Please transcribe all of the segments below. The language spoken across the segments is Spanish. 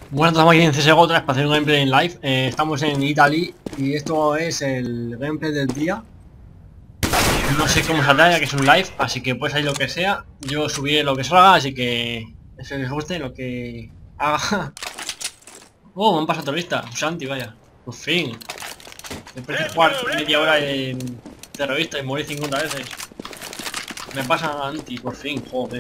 Bueno, estamos aquí en CSGO otra vez para hacer un gameplay en live. Estamos en Italy y esto es el gameplay del día. No sé cómo saldrá ya que es un live, así que pues ahí lo que sea. Yo subiré lo que salga, así que espero que os guste lo que haga. Oh, me han pasado terrorista, Santi, vaya. Por fin. Después de jugar media hora en terrorista y morir 50 veces. Me pasa anti, por fin, joder.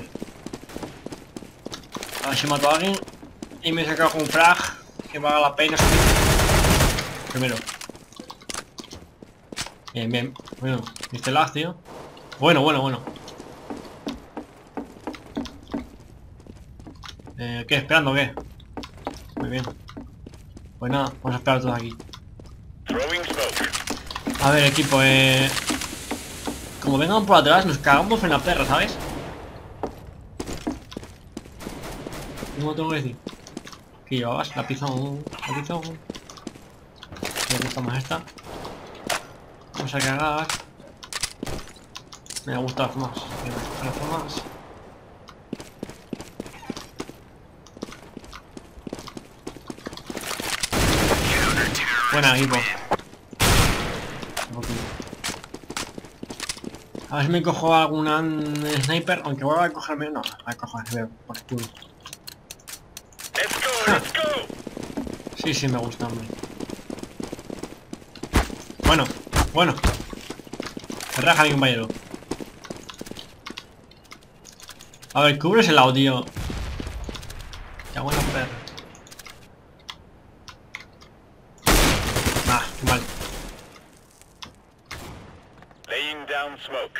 A ver si mato a alguien. Y me he sacado con un frag que valga la pena subir. Primero. Bien, bien. Bueno, viste lag, tío. Bueno. ¿Qué? ¿Esperando o qué? Muy bien. Pues nada, vamos a esperar todos aquí. A ver, equipo, como vengan por atrás, nos cagamos en la perra, ¿sabes? ¿Cómo tengo que decir? ¿Qué llevabas? La pizón. Me gusta más esta. Vamos a cagar. Me gusta más. Buena, equipo. A ver si me cojo alguna sniper, aunque vuelva a cogerme. No, a cogerme por culo. Sí, me gusta, hombre. Bueno. Se raja mi compañero. A ver, cubres el audio. Ya buena perra. Ah, qué mal. Laying down smoke.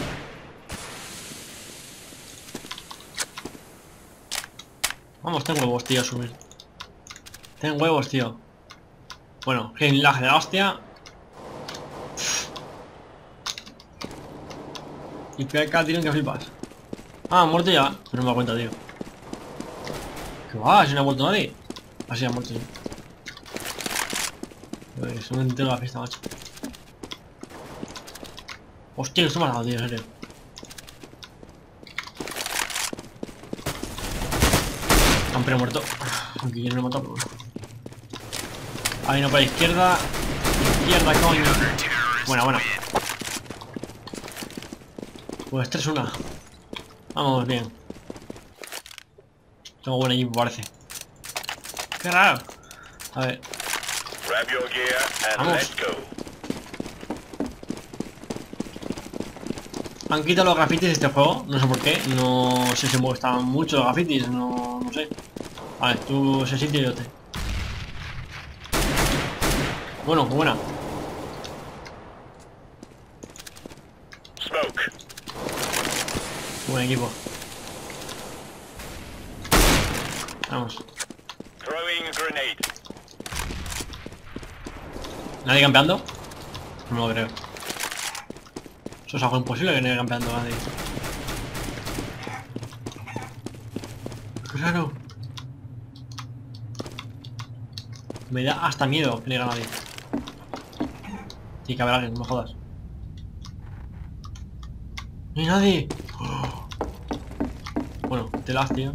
Vamos, tengo huevos, tío, a subir. Tengo huevos, tío. Bueno, gen lag de la hostia. Y PK tienen que flipas. Ah, muerto ya. Pero no me da cuenta, tío. ¿Qué va? Si no ha muerto nadie. Así ha muerto ya. Pues no entiendo la fiesta, macho. Hostia, esto me ha dado, tío, en serio. Aunque no muerto. Aunque yo no lo he matado, pero bueno. Ahí no para la izquierda. Izquierda, coño. Buena. Pues 3-1. Vamos bien. Tengo buen equipo, parece. Qué raro. A ver. Grab your gear and Vamos. let's go. Han quitado los grafitis de este juego. No sé por qué. No sé si me gustan mucho los grafitis. No sé. Vale, tú ese sitio y yo te. Bueno, buena. Smoke. Buen equipo. Vamos. Throwing a grenade. ¿Nadie campeando? No lo creo. Eso es algo imposible que no haya campeando nadie. Claro. Me da hasta miedo que no haya nadie. Tiene que haber alguien, no me jodas. ¡No hay nadie! Oh. Bueno, te las, tío.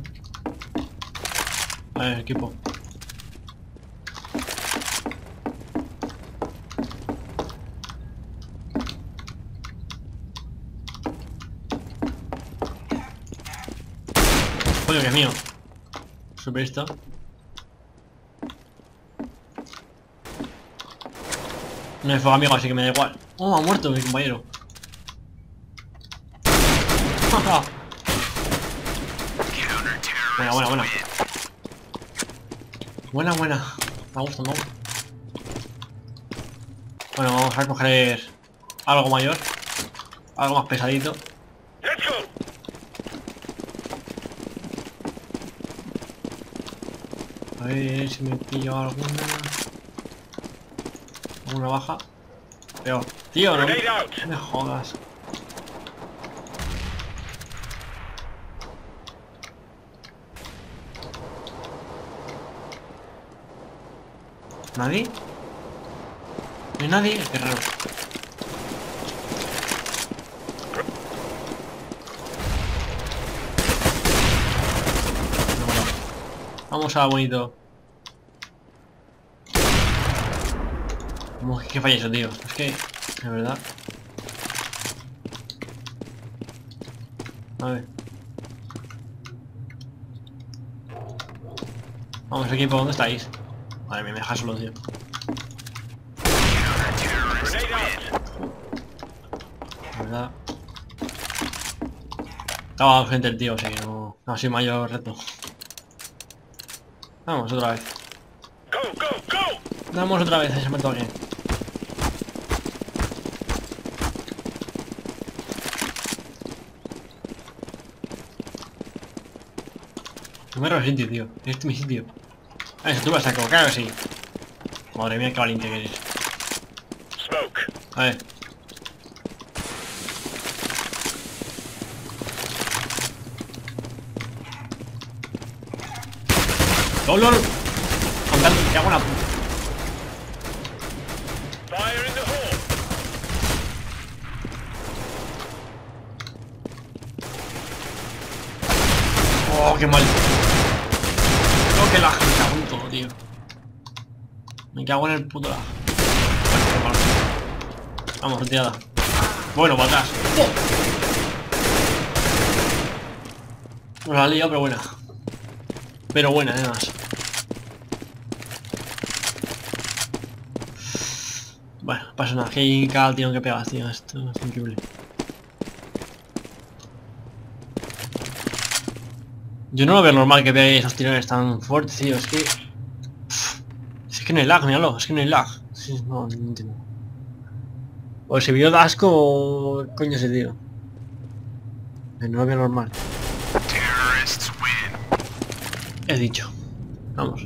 A ver, equipo. Coño, que es mío. Super esto. No hay fuego amigo, así que me da igual. Oh, ha muerto mi compañero. Buena. Me gusta. Bueno, vamos a coger algo mayor. Algo más pesadito. Let's go. A ver si me pillo alguna baja. Pero, tío, no Grenade out. me jodas. ¿Nadie? ¿No hay nadie? Qué raro. No, bueno. Vamos a bonito. ¿Cómo es que falla eso, tío? Es que, de verdad. A ver. Vamos, equipo, ¿dónde estáis? Madre mía, me deja solo, tío. De verdad. Estaba gente el tío, así que no ha sido mayor reto. Vamos, otra vez. Vamos otra vez, se me toque. No me resistí, tío. Este es mi sitio. Ah, eso tú vas a colocar, sí. Madre mía, qué valiente que eres. A ver. ¡Lol, lol! Contando, te hago una puta. Oh, qué mal. No, que lag, me cago en todo, tío. Me cago en el puto lag. Qué mal. Vamos, retirada. Bueno, para atrás. Nos la ha liado, pero buena. Pero buena, además. Bueno, pasa nada. Que cada tío que pegas, tío. Esto es increíble. Yo no lo veo normal que pegue esos tirones tan fuertes, tío. Es que... Es que no hay lag, míralo. Es que no hay lag. Sí, no entiendo. O se vio de asco o... Coño ese tío. No lo veo normal. He dicho. Vamos.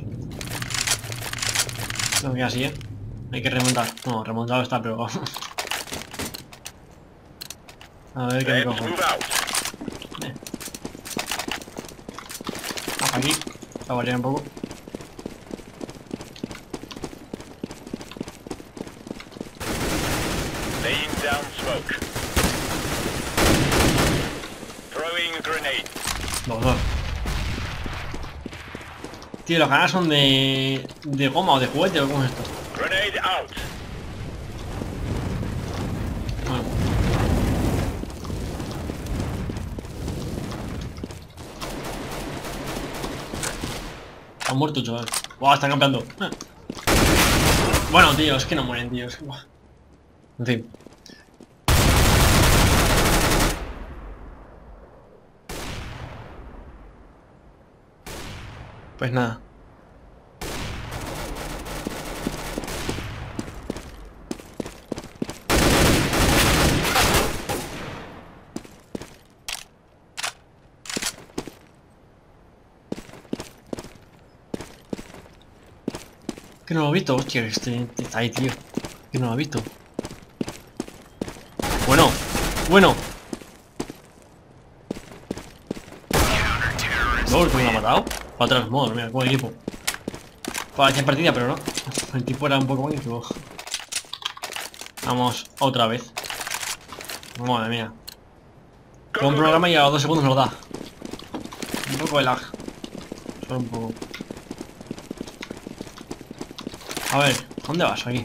No, que así, hay que remontar. No, remontado está, pero... A ver qué me cojo. Aquí. A variar un poco. Los dos. Tío, los canales son de goma o de juguete o cómo es esto. Bueno. Han muerto, chaval. Buah, están campeando. Bueno, tío, es que no mueren, tío. Es que... En fin. Pues nada. Que no lo he visto, hostia, este está ahí, tío. Que no lo he visto. Bueno, bueno. No, ¿cómo lo ha matado? Para atrás, modo, mira, como equipo. Para echar partida, pero no. El tipo era un poco buenísimo. Vamos, otra vez. Madre mía. Con un programa y a los 2 segundos me lo da. Un poco de lag. Solo un poco. A ver, ¿dónde vas aquí?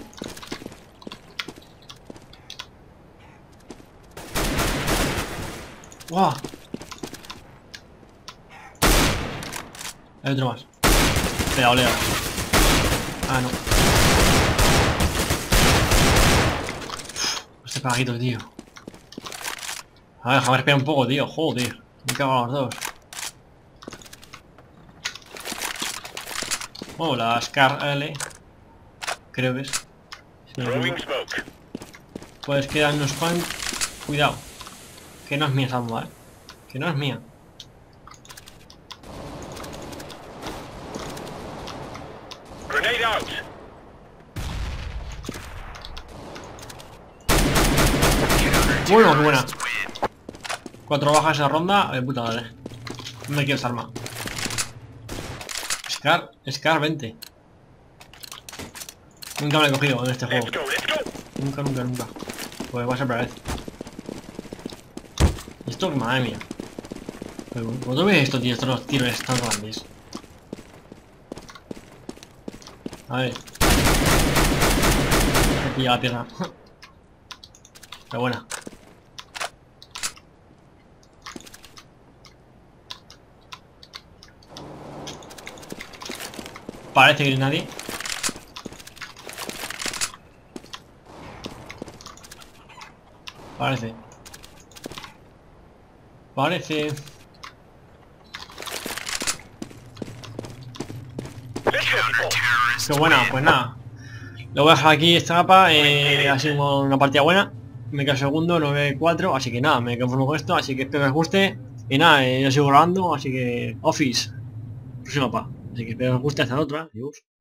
¡Guau! Hay otro más. Lea, olea. Ah, no. Este paguito, tío. A ver, déjame respirar un poco, tío. Joder. Me cago a los dos. Oh, la Scar L. Creo que es. Sí, pues quedan unos cuantos. Cuidado. Que no es mía esa bomba, que no es mía. Bueno, qué buena. 4 bajas esa ronda. Puta madre. No me quiero esa arma. Scar 20. Nunca me lo he cogido en este juego. Nunca. Pues va a ser la primera vez. Esto, madre mía. ¿Cuándo ves esto, tío? Estos los tiros tan grandes. A ver. pilla la pierna. Pero buena. Parece que no hay nadie. Parece. Qué buena, pues nada. Lo voy a dejar aquí este mapa. Ha sido una partida buena. Me quedo segundo, 9-4. Así que nada, me conformo con esto. Así que espero que os guste. Y nada, yo sigo grabando. Así que Office. Próximo mapa. Así que espero que os guste. Hasta la otra. Adiós.